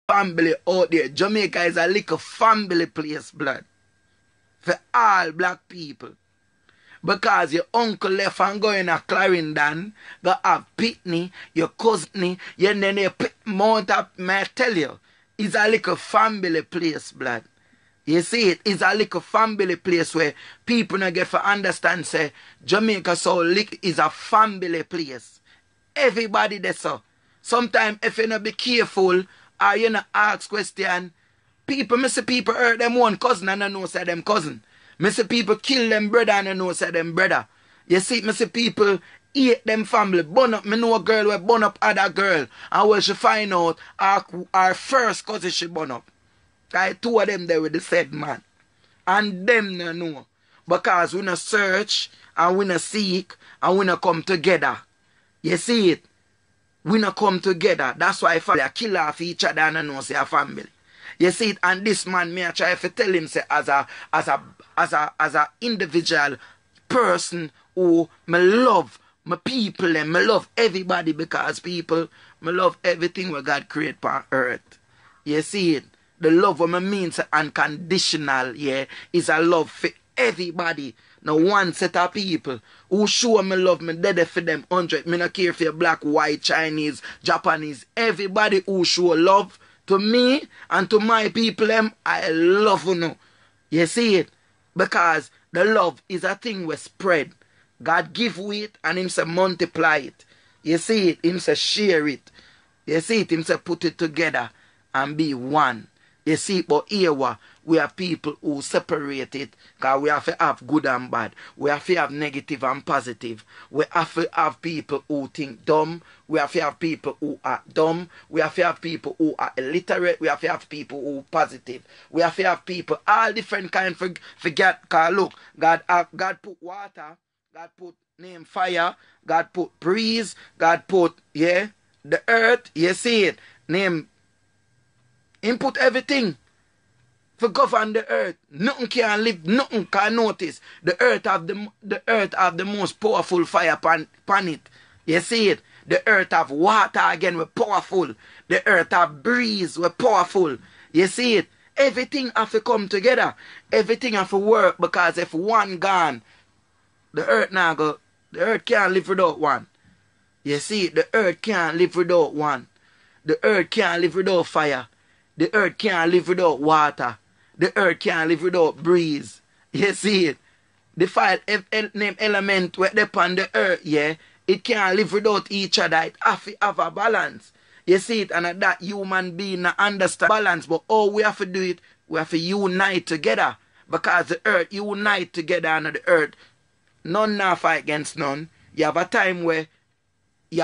family out there. Jamaica is a little family place, blood. For all black people. Because your uncle left and go in a Clarendon, go have Pitney, your cousin, and then you mount up, may I tell you, it's a little family place, blood. You see it, it's a little family place where people not get to understand, say, Jamaica is a family place. Everybody there, so. Sometimes if you not be careful, or you not ask question, people hurt them one cousin and I know say them cousin. Me see people kill them brother and I know say them brother. You see, me see people eat them family, burn up. Me know a girl will burn up other girl. And when she find out, our first cousin she burn up. Cause two of them there with the said man. And them no know. Because we not search, and we not seek, and we not come together. You see it? We not come together. That's why family kill off each other and I know say a family. You see it? And this man, me I try to tell him say as a individual person who me love my people and me love everybody, because people, me love everything what God create on earth. You see it? The love what me means unconditional, yeah, is a love for everybody. Now one set of people who show me love, me dead for them 100. Me not care if you're black, white, Chinese, Japanese. Everybody who show love to me and to my people, them, I love you. You see it? Because the love is a thing we spread. God give it and him say multiply it. You see it? Him say share it. You see it? Him say put it together and be one. You see, but here we have people who separate it, because we have to have good and bad. We have to have negative and positive. We have to have people who think dumb. We have to have people who are dumb. We have to have people who are illiterate. We have to have people who are positive. We have to have people, all different kinds. Forget, because look, God put water, God put name fire, God put breeze, God put, yeah, the earth, you see it, name input everything for govern the earth. Nothing can live, nothing can notice. The earth have the most powerful fire pan it. You see it? The earth have water again, we're powerful. The earth have breeze, we're powerful. You see it? Everything have to come together. Everything have to work, because if one gone, the earth now go, the earth can't live without one. You see it? The earth can't live without one. The earth can't live without fire. The earth can't live without water. The earth can't live without breeze. You see it? The five name element where they upon the earth, yeah, it can't live without each other. It have to have a balance. You see it? And that human being understand balance. But all we have to do it, we have to unite together. Because the earth unite together and the earth, none now fight against none. You have a time where it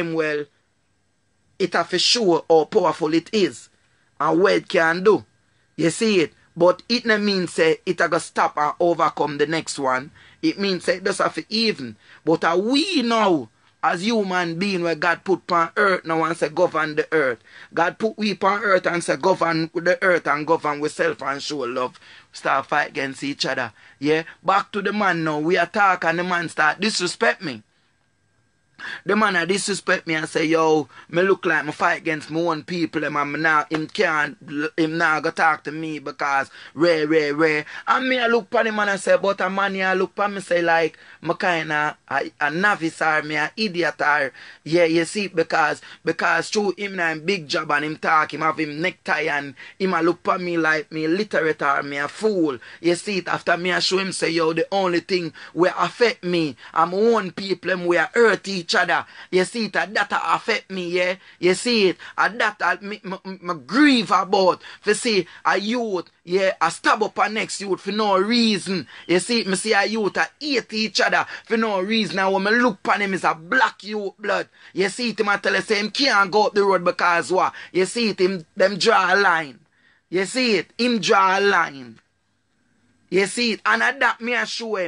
have to show how powerful it is and what it can do. You see it? But it no mean say it a go stop and overcome the next one. It means say it just have to even. But we now, as human being where God put on earth now and say govern the earth. God put we on earth and say govern the earth and govern with self and show love. Start fight against each other. Yeah? Back to the man now. We attack and the man start disrespect me. The man a disrespect me and say, yo, me look like me fight against my own people and him not go talk to me because rare. And me I look upon him and I say, but a man I look upon me say like, me kinda a novice or me a idiot or, yeah, you see, because through him na him big job and him talk, him have him necktie and him a look upon me like me literate or me a fool. You see it, after me I show him say, yo, the only thing will affect me and my own people them will hurt each other. You see it, that affect me, yeah. You see it, that me grieve about. For see a youth, yeah, I stab up a next youth for no reason. You see it, me see a youth a hate each other for no reason. And when me look upon him is a black youth blood. You see it, him I tell you say him can't go up the road because what? You see it, them draw a line. You see it, him draw a line. You see it, and at that me I show him.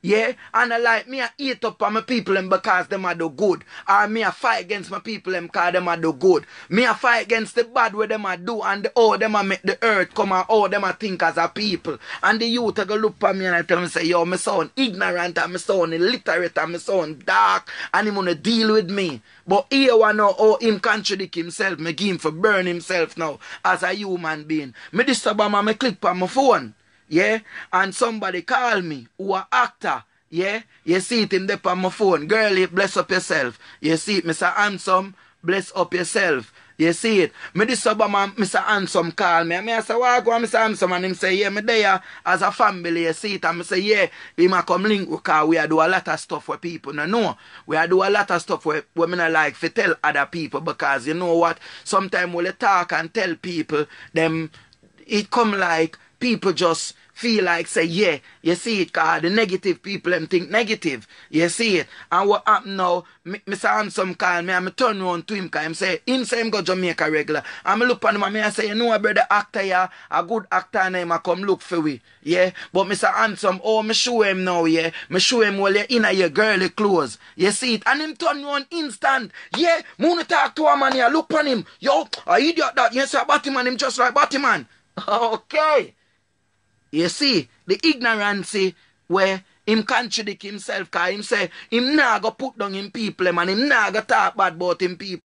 Yeah, and I like me I eat up on my people them because them are do good. Or me I fight against my people them because them are do good. Me I fight against the bad where them are do and how them are make the earth come and how them are think as a people. And the youth are go look at me and I tell them say, yo, me sound ignorant and me sound illiterate and me sound dark and him wanna deal with me. But here one know how him contradict himself. Me give him for burn himself now as a human being. Me disturb him and me click on my phone. Yeah, and somebody call me who a actor. Yeah, you see it him there on my phone. Girlie, bless up yourself. You see it, Mr. Handsome, bless up yourself. You see it. Me this man, Mr. Handsome call me. I say, why go on Mr. Handsome? And him say, yeah, me there as a family. You see it. And I say, yeah, he might come link because we do a lot of stuff where people don't know. We do a lot of stuff where me not like to tell other people because you know what? Sometimes when you talk and tell people, them it come like people just feel like say, yeah, you see it, cause the negative people them think negative. You see it. And what happen now, Mr. Handsome call me and I turn around to him cause him say him go Jamaica regular. And I look at him and I say, you know a brother actor here, a good actor and him come look for we. Yeah. But Mr. Handsome, oh me show him now, yeah. Me show him while you're in your girly clothes. You see it. And him turn around instant. Yeah, me wanna talk to a man here, look on him. Yo, a idiot that, you say Batman, him just like Batman. Okay. You see, the ignorance where him contradict himself because him say him not go put down him people and him not go talk bad about him people.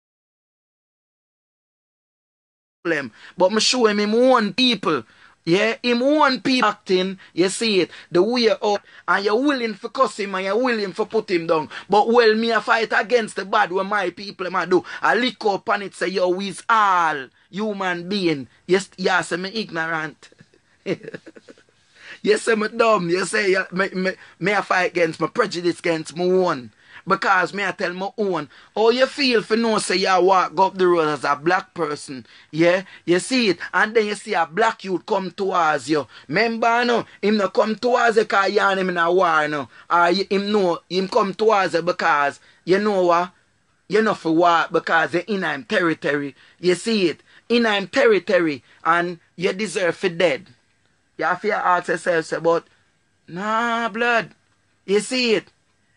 But me show him own people. Yeah, him own people acting, you see it, the way out, and you're willing to cuss him and you're willing to put him down. But well, me a fight against the bad what my people I do. I lick up and it say, yo, we's all human being. Yes, yes, I'm ignorant. You say me dumb, you say me I fight against my prejudice against my own. Because me I tell my own. How you feel for know say you walk up the road as a black person. Yeah? You see it. And then you see a black youth come towards you. Remember no? Him no come towards you because you and him in a war no. Or him know him come towards you because you know what? You know for what? Because you're in him territory. You see it. In him territory and you deserve for dead. You have to ask yourself, say, but, nah, blood. You see it?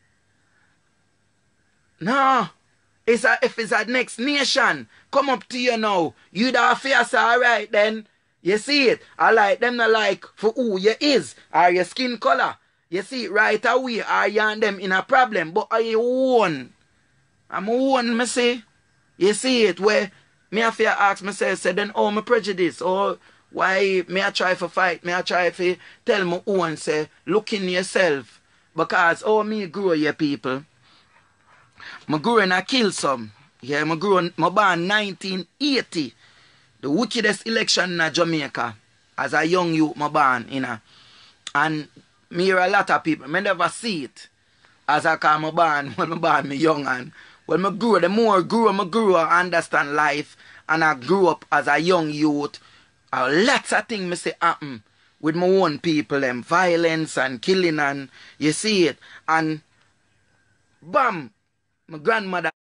No. If it's a next nation, come up to you now. You da have say, alright then. You see it? I like them not like for who you is, or your skin color. You see it right away, are you and them in a problem, but are you own? I'm own, me say. You see it? Where me have to ask myself, say, then my prejudice, or why me I try for fight, me I try for tell my own, say, look in yourself. Because me grow here, people. Me grow and I kill some. Yeah, me born 1980. The wickedest election in Jamaica. As a young youth, me born, you know. And me hear a lot of people, me never see it. As I call me born, when me born, me young and when me grow, the more I grew, I understand life. And I grew up as a young youth. Lots of things me say happen with my own people, them violence and killing and you see it. And bam, my grandmother